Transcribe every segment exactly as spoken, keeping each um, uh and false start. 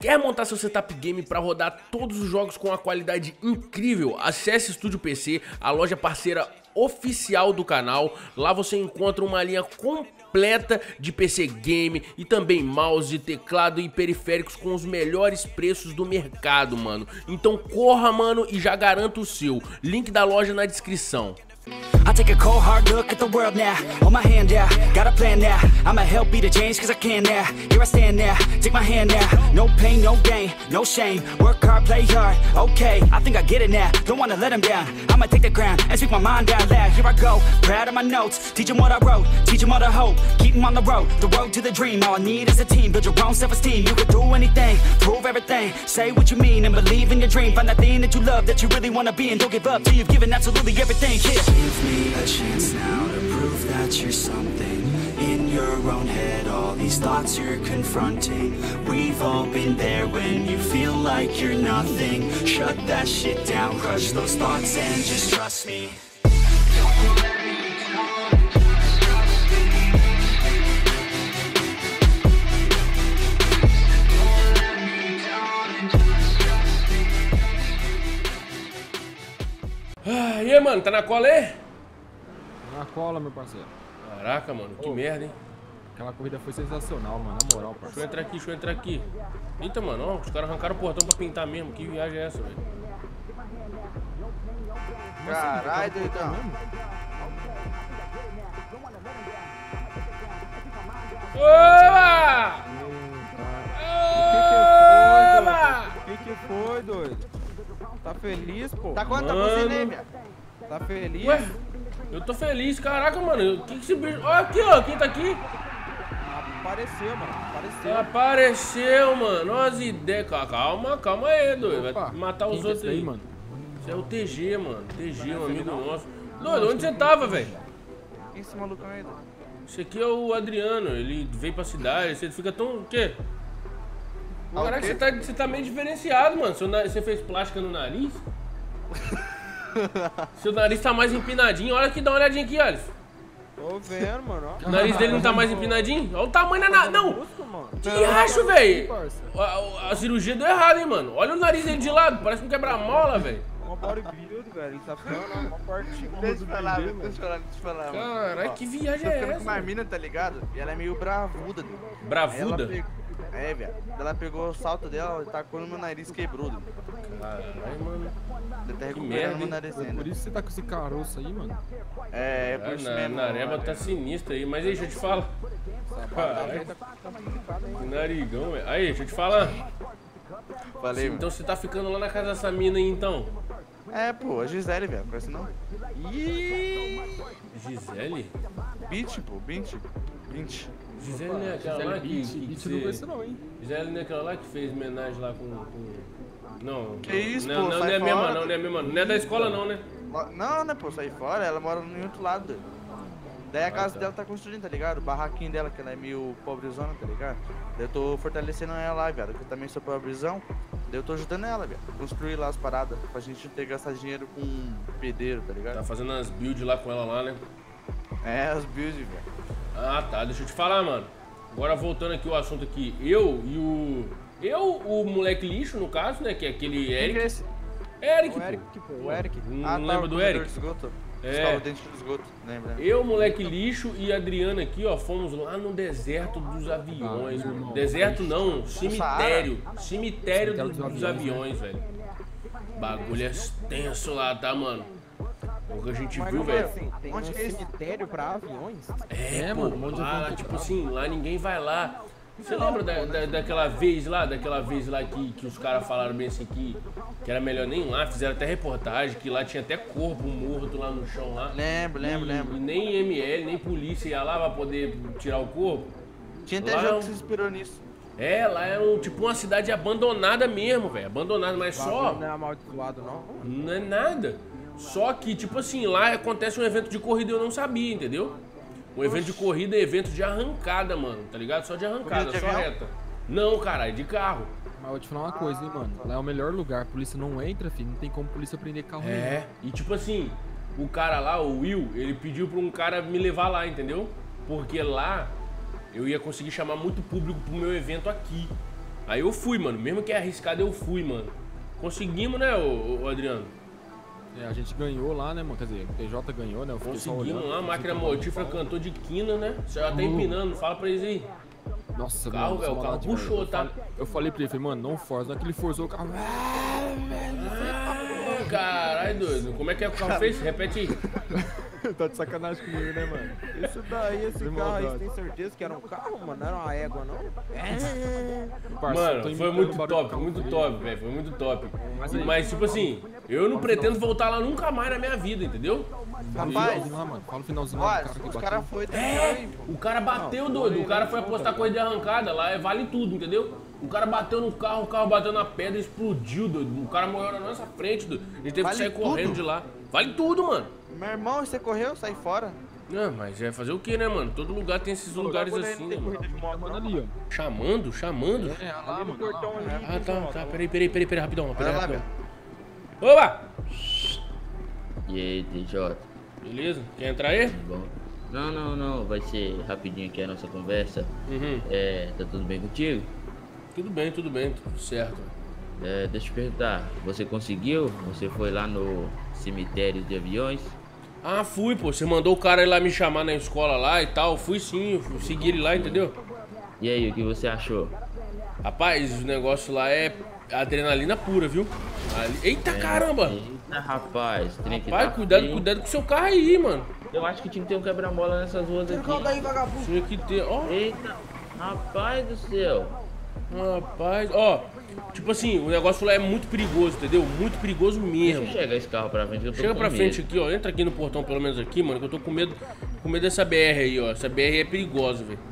Quer montar seu setup game para rodar todos os jogos com uma qualidade incrível? Acesse Estúdio P C, a loja parceira oficial do canal. Lá você encontra uma linha completa de P C game e também mouse, teclado e periféricos com os melhores preços do mercado, mano. Então corra, mano, e já garanta o seu. Link da loja na descrição. I take a cold hard look at the world now. Hold my hand out, got a plan now. I'ma help beat the change cause I can now. Here I stand now, take my hand now. No pain, no gain, no shame. Work hard, play hard, okay. I think I get it now, don't wanna let them down. I'ma take the ground and speak my mind out loud. Here I go, proud of my notes. Teach them what I wrote, teach them all the hope. Keep them on the road, the road to the dream. All I need is a team, build your own self-esteem. You can do anything, prove everything. Say what you mean and believe in your dream. Find that thing that you love, that you really wanna be. And don't give up till you've given absolutely everything. Yeah. Give me a chance now to prove that you're something. In your own head, all these thoughts you're confronting. We've all been there when you feel like you're nothing. Shut that shit down, crush those thoughts and just trust me. Ah, e aí, mano, tá na cola aí? Na cola, meu parceiro. Caraca, mano, que Ô. merda, hein? Aquela corrida foi sensacional, mano. Na moral, Deixa eu parceiro. entrar aqui, deixa eu entrar aqui. Eita, mano, ó, os caras arrancaram o portão pra pintar mesmo. Que viagem é essa, velho? Caralho, doidão. Oba! Oba! O que que foi, doido? Tá feliz, pô? Tá quanto? Tá Mano. você nem, velho? Tá feliz? Ué, eu tô feliz, caraca, mano. O que que esse bicho... Ó, aqui, ó, quem tá aqui? Apareceu, mano. Apareceu. Apareceu, mano. Olha as ideias. Calma, calma aí, doido. Opa, Vai matar quem os que é outros esse aí, mano. Isso é o T G, mano. T G, um amigo nosso. Doido, onde você tava, velho? Quem é esse malucão aí, doido? Esse aqui é o Adriano. Ele veio pra cidade. Você fica tão... O quê? Ah, o Caraca, quê? você tá, você tá meio diferenciado, mano. Seu na- Você fez plástica no nariz? Seu nariz tá mais empinadinho. Olha aqui, dá uma olhadinha aqui, Alisson. Tô vendo, mano. ó. O nariz dele não tá mais empinadinho? Olha o tamanho da nariz. Não! Busca, mano. Que acho, velho? parça. A, a- a cirurgia deu errado, hein, mano? Olha o nariz dele de lado. Parece um quebra-mola, velho. Uma bodybuild, velho. Ele tá ficando uma parte Deixa eu falar, do velho, bebê, deixa eu falar, deixa eu falar, mano. Caralho, Ó, que viagem Tô é ficando com essa? uma mina, tá ligado? E ela é meio bravuda, doido. Aí ela Bravuda? pegou- É, velho. Ela pegou o salto dela e tacou no meu nariz, quebrou, doido. Caralho, mano. Eu até merda, recuperando hein? meu nariz Por ainda. isso que você tá com esse caroço aí, mano. É, é A por isso na, mesmo. nareba mano. tá sinistra aí. Mas aí, deixa eu te falar. Caralho, Tá complicado, hein? que narigão, velho. Aí, deixa eu te falar. Falei, mano. Então você tá ficando lá na casa dessa mina aí, então? É, pô, a Gisele, velho. Conhece não? Gisele? Beat, pô, Beat. Beat. Gisele não é aquela lá que... Beat, que Beat você- não conheço não, hein? Gisele não é aquela lá que fez homenagem lá com... com... Não, Que isso, não, pô, não, não sai é a mesma, fora. não, não é a mesma. Não é da escola, não, né? Não, né, pô, saí fora, ela mora em outro lado, doido. Daí a casa tá. dela tá construindo, tá ligado? O barraquinho dela, que ela é meio pobrezona, tá ligado? Daí eu tô fortalecendo ela lá, velho, que eu também sou pobrezão. Daí eu tô ajudando ela, velho. Construir lá as paradas, pra gente não ter que gastar dinheiro com pedreiro, tá ligado? Tá fazendo as builds lá com ela lá, né? É, as builds, velho. Ah, tá. Deixa eu te falar, mano. Agora voltando aqui o assunto aqui. Eu e o... Eu, o moleque lixo, no caso, né? Que é aquele Quem que é Eric. esse? Eric, O pô. Eric, pô, o Eric. Não, Ah, não tá, lembra o do comedor Eric? de esgoto. É. Escova o dente do esgoto, lembra? Eu, moleque lixo e a Adriana aqui, ó, fomos lá no deserto dos aviões. Ah, irmão. Deserto não, cemitério. Cemitério Cemitério do- dos dos aviões, aviões, velho. Bagulho é tenso lá, tá, mano? O que a gente Mas viu, como velho. assim? Tem Onde um que é esse? cemitério pra aviões? É, É, pô, mano, um monte de lá, avião tipo quebrado. assim, lá ninguém vai lá. Você lembra da, da- daquela vez lá, daquela vez lá que, que os caras falaram bem assim que, que era melhor nem ir lá, fizeram até reportagem, que lá tinha até corpo morto lá no chão lá. Lembro, lembro, E- lembro. E nem M L, nem polícia ia lá pra poder tirar o corpo. Tinha até Lá jogo é um- que se inspirou nisso. É, lá é um, tipo uma cidade abandonada mesmo, velho. Abandonada, mas só. Não é amaldiçoado, não? Não é nada. Só que, tipo assim, lá acontece um evento de corrida e eu não sabia, entendeu? Um evento de corrida é evento de arrancada, mano, tá ligado? Só de arrancada, Corrida de só avião? reta. Não, caralho, de carro. Mas vou te falar uma coisa, hein, mano. Lá é o melhor lugar. A polícia não entra, filho. Não tem como a polícia prender carro nenhum. É, e tipo assim, o cara lá, o Will, ele pediu pra um cara me levar lá, entendeu? Porque lá eu ia conseguir chamar muito público pro meu evento aqui. Aí eu fui, mano. Mesmo que é arriscado, eu fui, mano. Conseguimos, né, ô, ô Adriano? É, a gente ganhou lá, né, mano? Quer dizer, o P J ganhou, né? Eu fiquei só Conseguimos olhando, lá, a máquina mortífera cantou de quina, né? Você já tá empinando, fala pra eles aí. Nossa, O carro, mano, velho, o sem carro maldade, puxou, velho. Eu tá? falei- Eu falei pra ele, falei, mano, não força. Na hora que ele forçou o carro. Ah, caralho, doido. Como é que é que o carro fez? Repete aí. Tá de sacanagem comigo, né, mano? Isso daí, esse Sem carro aí, você maldade. tem certeza que era um carro, mano? Não era uma égua, não? Parça, Mano, tô foi imitando muito o barulho top, do foi carro muito dele. top, velho. Foi muito top. Mas aí- Mas, tipo assim, eu não pretendo voltar lá nunca mais na minha vida, entendeu? Fala o Rapaz, finalzinho lá, mano. Fala o finalzinho lá do Olha, cara que os bateu. caras foi É, o cara bateu, Não, doido. O foi, cara né? foi apostar corrida de arrancada lá, é vale tudo, entendeu? O cara bateu no carro, o carro bateu na pedra e explodiu, doido. O cara morreu na nossa frente, doido. A gente teve Vale que sair correndo tudo? de lá. Vale tudo, mano. Meu irmão, você correu, sai fora. Não, mas é fazer o que, né, mano? Todo lugar tem esses lugares assim, né, mano? Mano, ali, ó. Chamando, chamando. É, olha lá, Ali no mano. olha lá. portão ali. Ah, tá, tá. Peraí, peraí, peraí, peraí, rapidão, peraí, Olha lá, rapidão. Opa! E aí, T J, Beleza? Quer entrar aí? tudo bom? Não, não, não, vai ser rapidinho aqui a nossa conversa. Uhum. É, tá tudo bem contigo? Tudo bem, tudo bem, tudo certo. É, deixa eu te perguntar, você conseguiu? Você foi lá no cemitério de aviões? Ah, fui, pô. Você mandou o cara ir lá me chamar na escola lá e tal. Fui sim, fui seguir ele lá, entendeu? E aí, o que você achou? Rapaz, o negócio lá é adrenalina pura, viu? Ali- Eita caramba! Eita, rapaz, tem que Pai, dar cuidado, feio. cuidado com o seu carro aí, mano. Eu acho que tinha que ter um quebra-mola nessas ruas aqui. Tinha que ter, ó. Eita, rapaz do céu. Rapaz, ó. Tipo assim, o negócio lá é muito perigoso, entendeu? Muito perigoso Deixa mesmo. eu chegar esse carro pra frente que eu tô Chega com pra medo. frente aqui, ó. Entra aqui no portão, pelo menos aqui, mano, que eu tô com medo, com medo dessa B R aí, ó. Essa B R é perigosa, velho.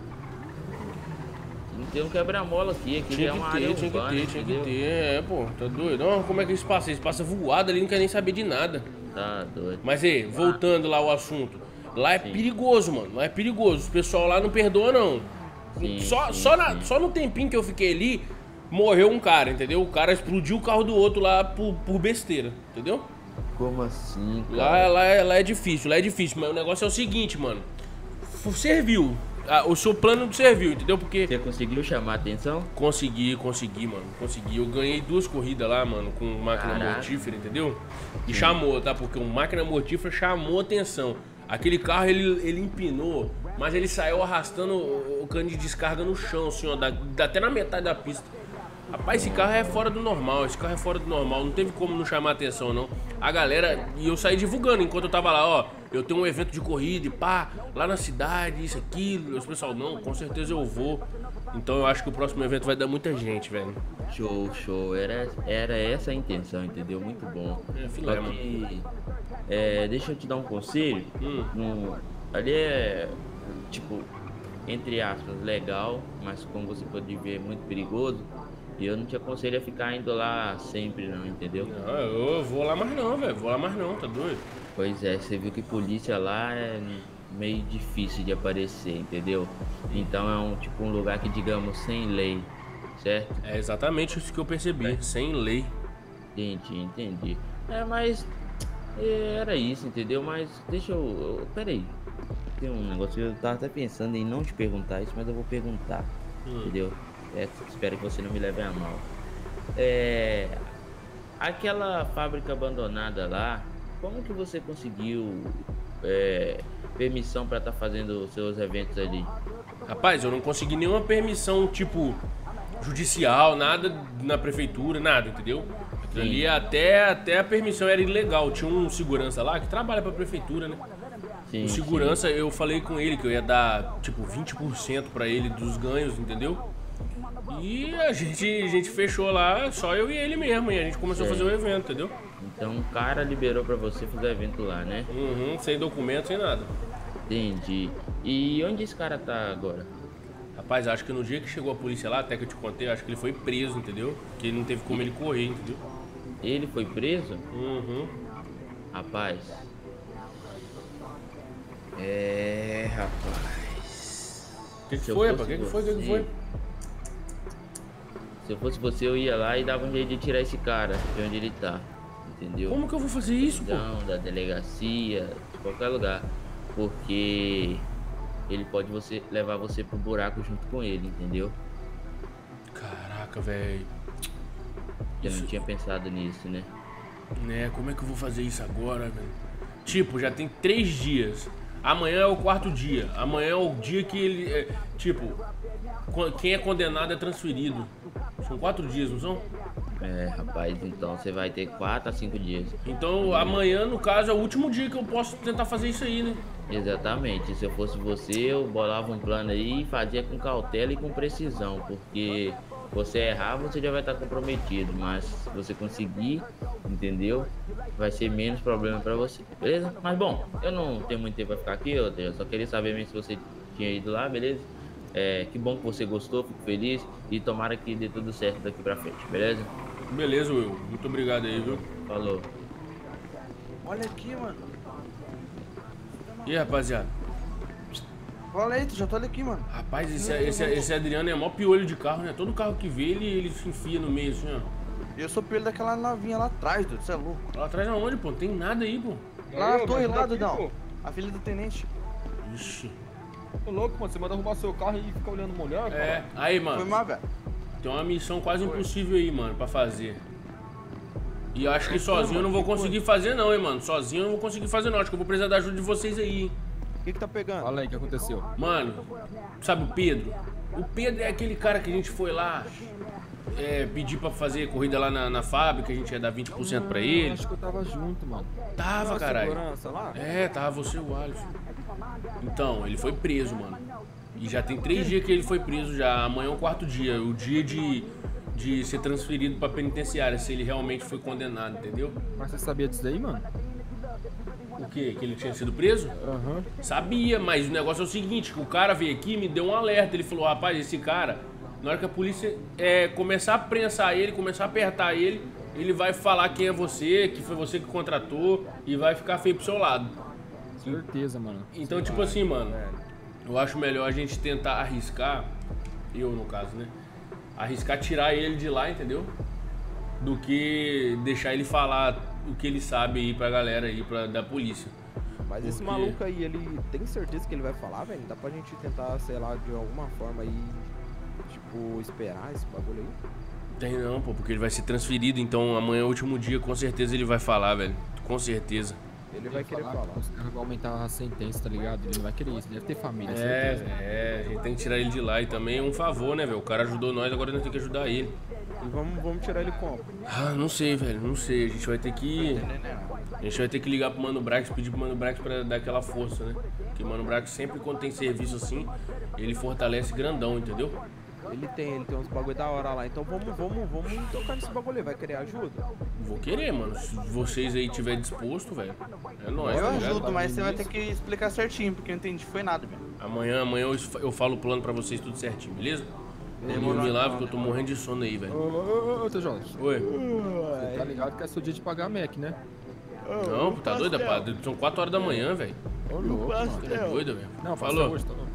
Não tem um quebra-mola aqui, aqui Tinha é que uma ter, área tinha que urbana, ter, tinha que entendeu? ter. É, pô, tá doido? Não, como é que eles passam? Eles passam voado ali, não quer nem saber de nada. Tá doido. Mas aí, voltando lá ao assunto. Lá é perigoso, mano. Lá é perigoso. O pessoal lá não perdoa, não. Sim, só, sim, só, na- sim. só no tempinho que eu fiquei ali, morreu um cara, entendeu? O cara explodiu o carro do outro lá por, por besteira, entendeu? Como assim, Lá, cara? lá, é, lá é difícil, lá é difícil. Mas o negócio é o seguinte, mano. F- Serviu. Ah, o seu plano serviu, entendeu? Porque Você conseguiu chamar a atenção? consegui, consegui, mano. Consegui. Eu ganhei duas corridas lá, mano, com máquina Caraca. mortífera, entendeu? E chamou, tá? Porque o máquina mortífera chamou atenção. Aquele carro, ele, ele empinou, mas ele saiu arrastando o, o cano de descarga no chão, assim, ó, da, da- até na metade da pista. Rapaz, esse carro é fora do normal, esse carro é fora do normal, não teve como não chamar atenção, não. A galera, e eu saí divulgando enquanto eu tava lá, ó, eu tenho um evento de corrida e pá, lá na cidade, isso, aquilo. Os pessoal, não, com certeza eu vou. Então eu acho que o próximo evento vai dar muita gente, velho. Show, show. Era, era essa a intenção, entendeu? Muito bom. É, filé, Só que, é, deixa eu te dar um conselho. Hum. No, ali é, tipo, entre aspas, legal, mas como você pode ver, é muito perigoso. E eu não te aconselho a ficar indo lá sempre, não, entendeu? Não, eu vou lá mais não, velho, vou lá mais não, tá doido? Pois é, você viu que polícia lá é meio difícil de aparecer, entendeu? Então é um tipo um lugar que, digamos, sem lei, certo? É exatamente isso que eu percebi, sem lei. Entendi, entendi. É, mas é, era isso, entendeu? Mas deixa eu, eu. Pera aí. Tem um negócio, eu tava até pensando em não te perguntar isso, mas eu vou perguntar, Hum. entendeu? É, espero que você não me leve a mal. É. Aquela fábrica abandonada lá, como que você conseguiu é, permissão pra estar fazendo os seus eventos ali? Rapaz, eu não consegui nenhuma permissão, tipo, judicial, nada na prefeitura, nada, entendeu? Aquilo ali até, até a permissão era ilegal. Tinha um segurança lá que trabalha pra prefeitura, né? Sim, O segurança, eu falei com ele que eu ia dar, tipo, vinte por cento pra ele dos ganhos, entendeu? E a gente, a gente fechou lá, só eu e ele mesmo, e a gente começou a fazer o evento, entendeu? Então o cara liberou pra você fazer o evento lá, né? Uhum, sem documento, sem nada. Entendi. E onde esse cara tá agora? Rapaz, acho que no dia que chegou a polícia lá, até que eu te contei, acho que ele foi preso, entendeu? Porque ele não teve como ele correr, entendeu? Ele foi preso? Uhum. Rapaz. É, rapaz. O que, que Se eu foi, fosse rapaz? O que, que foi? O que, que você- foi? Se eu fosse você, eu ia lá e dava um jeito de tirar esse cara de onde ele tá. Entendeu? Como que eu vou fazer isso, pô? Não, da delegacia, de qualquer lugar. Porque ele pode você, levar você pro buraco junto com ele, entendeu? Caraca, Caraca, velho. Eu não tinha pensado nisso, né? Né, como é que eu vou fazer isso agora, velho? Tipo, já tem três dias. Amanhã é o quarto dia. Amanhã é o dia que ele... É, tipo, quem é condenado é transferido. São quatro dias, não são? É, rapaz, então você vai ter quatro a cinco dias. Então amanhã, no caso, é o último dia que eu posso tentar fazer isso aí, né? Exatamente. Se eu fosse você, eu bolava um plano aí e fazia com cautela e com precisão. Porque você errar, você já vai estar comprometido. Mas se você conseguir, entendeu? Vai ser menos problema pra você, beleza? Mas bom, eu não tenho muito tempo pra ficar aqui, eu só queria saber mesmo se você tinha ido lá, beleza? É, que bom que você gostou, fico feliz e tomara que dê tudo certo daqui pra frente, beleza? Beleza, Will. Muito obrigado aí, viu? Falou. Olha aqui, mano. E aí, rapaziada? Olha aí, tu já tô ali aqui, mano. Rapaz, esse, esse, esse Adriano é mó piolho de carro, né? Todo carro que vê, ele, ele se enfia no meio, assim, ó. Eu sou piolho daquela novinha lá atrás, doido. Você é louco. Lá atrás aonde, pô? Não tem nada aí, pô. Lá Aí, na torre, mas lá, aqui, Dudão. pô. A filha do tenente. Ixi. Tô louco, mano. Você manda arrumar seu carro e fica olhando mulher, cara. É, aí, Foi mano. mal, velho. Tem uma missão quase impossível aí, mano, pra fazer. E eu acho que sozinho eu não vou conseguir fazer não, hein, mano. Sozinho eu não vou conseguir fazer não. Acho que eu vou precisar da ajuda de vocês aí, hein. O que que tá pegando? Fala aí, o que aconteceu? Mano, sabe o Pedro? O Pedro é aquele cara que a gente foi lá é, pedir pra fazer corrida lá na, na fábrica, a gente ia dar vinte por cento pra ele. Acho que eu tava junto, mano. Tava, caralho. Segurança lá? É, tava você e o Alisson. Então, ele foi preso, mano. E já tem três dias que ele foi preso já. Amanhã é o quarto dia. O dia de, de ser transferido pra penitenciária, se ele realmente foi condenado, entendeu? Mas você sabia disso daí, mano? O quê? Que ele tinha sido preso? Aham. Sabia, mas o negócio é o seguinte, que o cara veio aqui e me deu um alerta. Ele falou, rapaz, esse cara, na hora que a polícia é, começar a prensar ele, começar a apertar ele, ele vai falar quem é você, que foi você que contratou e vai ficar feio pro seu lado. Certeza, mano. Então, Sei tipo lá. assim, mano, eu acho melhor a gente tentar arriscar, eu no caso, né? Arriscar tirar ele de lá, entendeu? Do que deixar ele falar o que ele sabe aí pra galera aí, pra, da polícia. Mas esse Porque- maluco aí, ele tem certeza que ele vai falar, velho? Dá pra gente tentar, sei lá, de alguma forma aí, tipo, esperar esse bagulho aí? Tem não, pô, porque ele vai ser transferido, então amanhã é o último dia, com certeza ele vai falar, velho. Com certeza. Ele vai querer falar, falar. Os caras vão aumentar a sentença, tá ligado? Ele não vai querer isso, deve ter família, É, certeza. é, a gente tem que tirar ele de lá e também é um favor, né, velho? O cara ajudou nós, agora nós temos que ajudar ele. E vamos, vamos tirar ele como? Ah, não sei, velho, não sei. A gente vai ter que. A gente vai ter que ligar pro Mano Brax, pedir pro Mano Brax pra dar aquela força, né? Porque o Mano Brax sempre quando tem serviço assim, ele fortalece grandão, entendeu? Ele tem, ele tem uns bagulho da hora lá. Então vamos, vamos, vamos tocar nesse bagulho aí. Vai querer ajuda? Vou querer, mano. Se vocês aí tiver disposto, velho. É nóis, Eu tá ligado? ajudo, mas você vai ter que explicar certinho, porque eu não entendi foi nada, velho. Amanhã, amanhã eu, eu falo o plano pra vocês tudo certinho, beleza? Vou dormir lá porque eu tô morrendo de sono aí, Ô, velho. ô, ô, ô, T J, Oi? você tá ligado que é seu dia de pagar a Mac, né? Não, tá doido, rapaz? São quatro horas da manhã, velho. Ô, louco, mano. Tá doido, velho. Não, passa Falou. hoje, tá louco.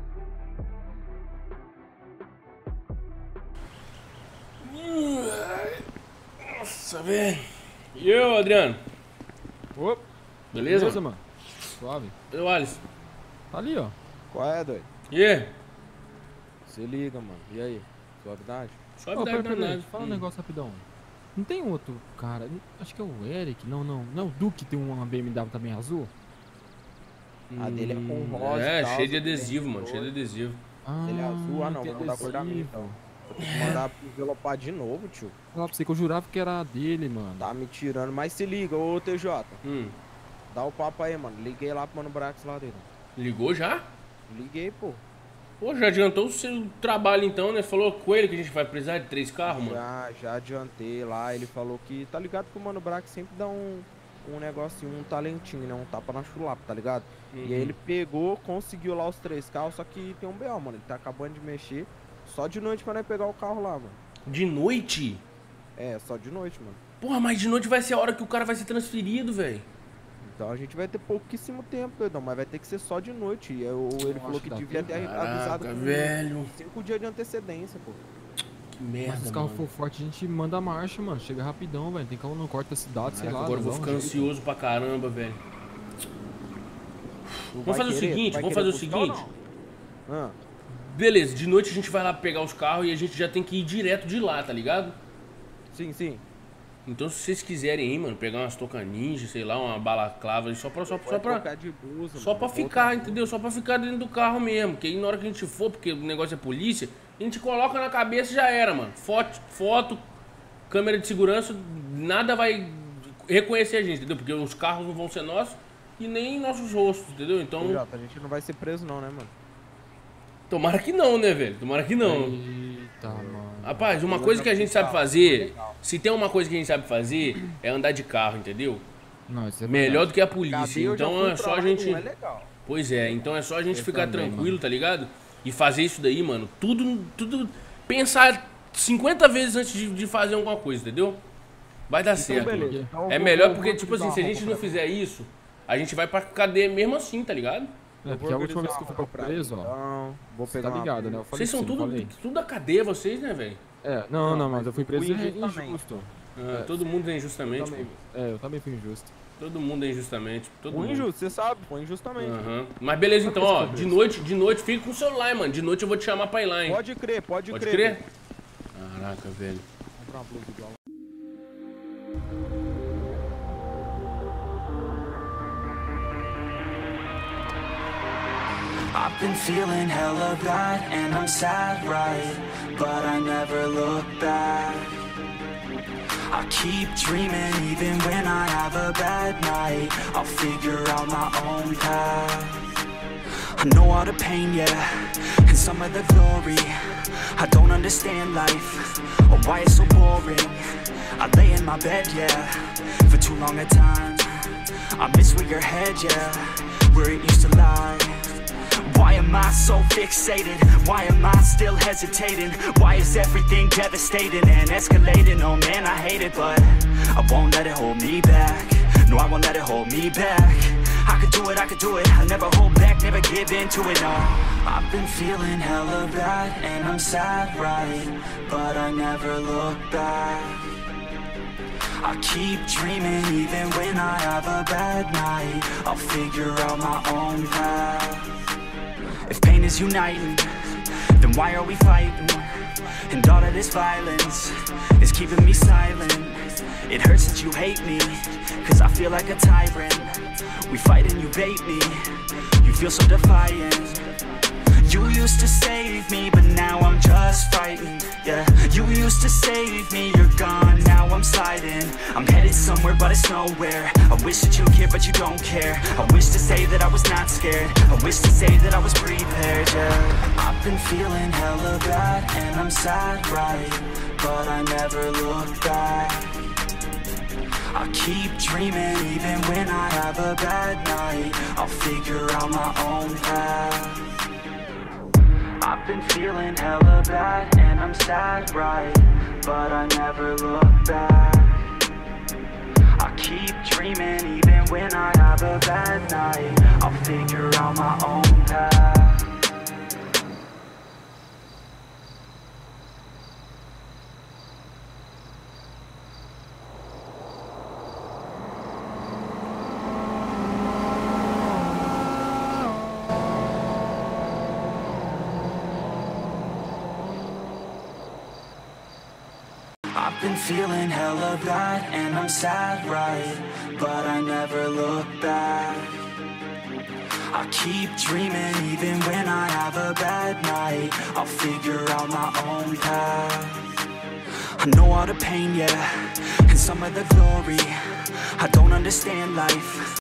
Nossa, velho. E eu, Adriano? Ô, Beleza? beleza, mano? Suave. Eu, Alisson. Tá ali, ó. Qual é, doido? E aí? Se liga, mano. E aí? Suavidade? Suave Ô, da pera, pera, danada. pera, fala um negócio rapidão. Não tem outro cara, acho que é o Eric, não, não. Não é o Duque que tem uma B M W também azul? A dele é com rosa É, e tal, cheio de só que adesivo, tem mano. Cheio de adesivo. Ah, Ele é azul? Ah, não, tem vou mudar a cor da minha, adesivo. então. Vou ter que mandar envelopar de novo, tio. Falar pra você que eu jurava que era a dele, mano. Tá me tirando, mas se liga, ô T J. Hum. Dá o papo aí, mano. Liguei lá pro Mano Brax lá dele. Ligou já? Liguei, pô. Pô, já adiantou o seu trabalho então, né? Falou com ele que a gente vai precisar de três carros, mano. Já, já adiantei lá. Ele falou que, tá ligado que o Mano Brax sempre dá um, um negocinho, um talentinho, né? Um tapa na chulapa, tá ligado? Uhum. E aí ele pegou, conseguiu lá os três carros, só que tem um B O, mano. Ele tá acabando de mexer. Só de noite pra nós pegar o carro lá, mano. De noite? É, só de noite, mano. Porra, mas de noite vai ser a hora que o cara vai ser transferido, velho. Então a gente vai ter pouquíssimo tempo, doidão, mas vai ter que ser só de noite. E eu, ele acho falou que que dá devia tempo. ter avisado Caraca, com velho. cinco dias de antecedência, pô. Que Mas merda, se os carros mano. for forte, a gente manda a marcha, mano. Chega rapidão, velho. Tem carro no corte da cidade, sei Caraca, lá. agora eu vou dá um ficar jeito. ansioso pra caramba, velho. Tu Vamos vai fazer o querer? seguinte, Vai vamos querer fazer o buscar ou seguinte. não? Ah, beleza, de noite a gente vai lá pegar os carros e a gente já tem que ir direto de lá, tá ligado? Sim, sim. Então se vocês quiserem aí, mano, pegar umas touca ninja, sei lá, uma balaclava, só pra, só, só pra, Trocar de blusa, só mano, pra vou ficar, trocar. entendeu? Só pra ficar dentro do carro mesmo, que aí na hora que a gente for, porque o negócio é polícia, a gente coloca na cabeça e já era, mano. Foto, foto, câmera de segurança, nada vai reconhecer a gente, entendeu? Porque os carros não vão ser nossos e nem nossos rostos, entendeu? Então, Ô, Jota, a gente não vai ser preso não, né, mano? tomara que não, né, velho? Tomara que não. Eita, mano. Rapaz, uma coisa que a gente sabe fazer, se tem uma coisa que a gente sabe fazer, é andar de carro, entendeu? Não, isso é Melhor verdade. do que a polícia. Cadeia eu já Então fui é pra só lá, a gente. não é legal. Pois é, então é só a gente Eu ficar também, tranquilo, mano. tá ligado? E fazer isso daí, mano. Tudo, tudo. Pensar cinquenta vezes antes de, de fazer alguma coisa, entendeu? Vai dar certo. beleza. mano. Então eu É vou- melhor vou- porque, vou tipo assim, se a organizar uma gente não roupa pra fizer isso, a gente vai pra cadeia mesmo assim, tá ligado? É, porque a última vez que eu fui pra preso, ó. Então, vou Você pegar tá uma- ligado, né? Eu falei Vocês são sim, tudo, falei. tudo da cadeia, vocês, né, velho? É, não, não, Não, mas eu fui preso fui injustamente. injustamente. Ah, todo mundo é injustamente. Também, pô. é, eu também fui injusto. Todo mundo é injustamente. Todo Foi mundo. injusto, você sabe, foi injustamente. Aham. Mas beleza, então, Quantas ó. vezes De foi noite, de noite, fica com o celular, mano. De noite eu vou te chamar pra ir lá, hein? Pode crer, pode, Pode crer. crer? Caraca, velho. Vou comprar uma blusa igual. I've been feeling hella bad and I'm sad, right? But I never look back. I keep dreaming even when I have a bad night. I'll figure out my own path. I know all the pain, yeah, and some of the glory. I don't understand life, or why it's so boring. I lay in my bed, yeah, for too long a time. I miss where your head, yeah, where it used to lie. Why am I so fixated? Why am I still hesitating? Why is everything devastating and escalating? Oh man, I hate it, but I won't let it hold me back. No, I won't let it hold me back. I could do it, I could do it. I never hold back, never give in to it, no. I've been feeling hella bad and I'm sad, right? But I never look back. I keep dreaming even when I have a bad night. I'll figure out my own path. If pain is uniting, then why are we fighting? And all of this violence is keeping me silent. It hurts that you hate me, cause I feel like a tyrant. We fight and you bait me, you feel so defiant. You used to save me, but now I'm just fighting. Yeah, you used to save me, you're gone, now I'm sliding. I'm headed somewhere, but it's nowhere. I wish that you cared, but you don't care. I wish to say that I was not scared. I wish to say that I was prepared, yeah. I've been feeling hella bad, and I'm sad, right? But I never look back. I keep dreaming even when I have a bad night. I'll figure out my own path. I've been feeling hella bad and I'm sad, right? But I never look back. I keep dreaming even when I have a bad night. I'll figure out my own path. I've been feeling hella bad and I'm sad, right? But I never look back. I keep dreaming even when I have a bad night. I'll figure out my own path. I know all the pain, yeah, and some of the glory. I don't understand life.